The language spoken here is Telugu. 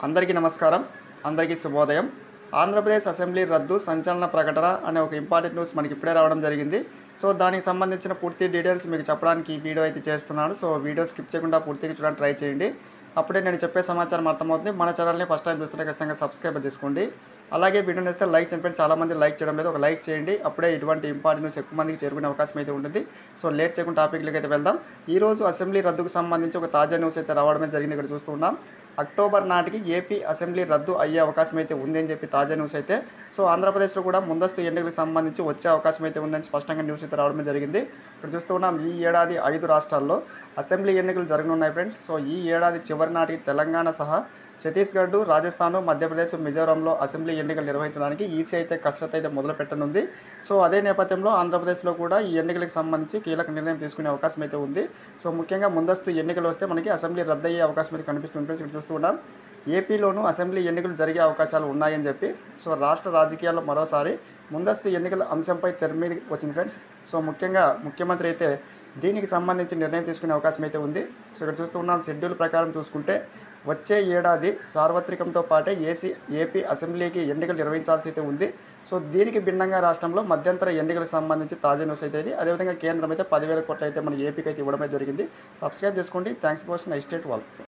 అందరికీ నమస్కారం, అందరికీ శుభోదయం. ఆంధ్రప్రదేశ్ అసెంబ్లీ రద్దు సంచలన ప్రకటన అనే ఒక ఇంపార్టెంట్ న్యూస్ మనకి ఇప్పుడే రావడం జరిగింది. సో దానికి సంబంధించిన పూర్తి డీటెయిల్స్ మీకు చెప్పడానికి ఈ వీడియో అయితే చేస్తున్నాను. సో వీడియో స్కిప్ చేయకుండా పూర్తిగా చూడడానికి ట్రై చేయండి. అప్పుడే నేను చెప్పే సమాచారం అర్థమవుతుంది. మన ఛానల్ని ఫస్ట్ టైం చూస్తుంటే ఖచ్చితంగా సబ్స్క్రైబ్ చేసుకోండి. అలాగే వీడియోని వేస్తే లైక్ చేయండి. చాలామంది లైక్ చేయడం లేదు, ఒక లైక్ చేయండి. అప్పుడే ఇటువంటి ఇంపార్టెంట్ న్యూస్ ఎక్కువ మందికి చేరుకునే అవకాశం అయితే ఉంటుంది. సో లేట్ చేయకుండా టాపిక్లకి అయితే వెళ్దాం. ఈరోజు అసెంబ్లీ రద్దుకు సంబంధించి ఒక తాజా న్యూస్ అయితే రావడమే జరిగింది. ఇక్కడ చూస్తున్నాం, అక్టోబర్ నాటికి ఏపీ అసెంబ్లీ రద్దు అయ్యే అవకాశం అయితే ఉంది అని చెప్పి తాజా న్యూస్ అయితే. సో ఆంధ్రప్రదేశ్లో కూడా ముందస్తు ఎన్నికలకు సంబంధించి వచ్చే అవకాశం అయితే ఉందని స్పష్టంగా న్యూస్ అయితే రావడమే జరిగింది. ఇక్కడ చూస్తున్నాం, ఈ ఏడాది 5 రాష్ట్రాల్లో అసెంబ్లీ ఎన్నికలు జరగనున్నాయి ఫ్రెండ్స్. సో ఈ ఏడాది చివరి నాటికి తెలంగాణ సహా ఛత్తీస్గఢ్, రాజస్థాన్, మధ్యప్రదేశ్, మిజోరంలో అసెంబ్లీ ఎన్నికలు నిర్వహించడానికి ఈసీ అయితే కసరత్తు అయితే మొదలు పెట్టనుంది. సో అదే నేపథ్యంలో ఆంధ్రప్రదేశ్లో కూడా ఈ ఎన్నికలకు సంబంధించి కీలక నిర్ణయం తీసుకునే అవకాశం అయితే ఉంది. సో ముఖ్యంగా ముందస్తు ఎన్నికలు వస్తే మనకి అసెంబ్లీ రద్దు అయ్యే అవకాశం అయితే కనిపిస్తుంది ఫ్రెండ్స్. ఇక్కడ చూస్తూ ఉన్నాం, ఏపీలోనూ అసెంబ్లీ ఎన్నికలు జరిగే అవకాశాలు ఉన్నాయని చెప్పి సో రాష్ట్ర రాజకీయాల్లో మరోసారి ముందస్తు ఎన్నికల అంశంపై తెర మీద వచ్చింది ఫ్రెండ్స్. సో ముఖ్యంగా ముఖ్యమంత్రి అయితే దీనికి సంబంధించి నిర్ణయం తీసుకునే అవకాశం అయితే ఉంది. సో ఇక్కడ చూస్తూ ఉన్నాం, షెడ్యూల్ ప్రకారం చూసుకుంటే వచ్చే ఏడాది సార్వత్రికంతో పాటే ఏపీ అసెంబ్లీకి ఎన్నికలు నిర్వహించాల్సి అయితే ఉంది. సో దీనికి భిన్నంగా రాష్ట్రంలో మధ్యంతర ఎన్నికలకు సంబంధించి తాజా న్యూస్ అయితే ఇది. అదేవిధంగా కేంద్రం అయితే 10,000 కోట్లు అయితే మన ఏపీకి అయితే ఇవ్వడమే జరిగింది. సబ్స్క్రైబ్ చేసుకోండి. Thanks for watching. Nice day to all.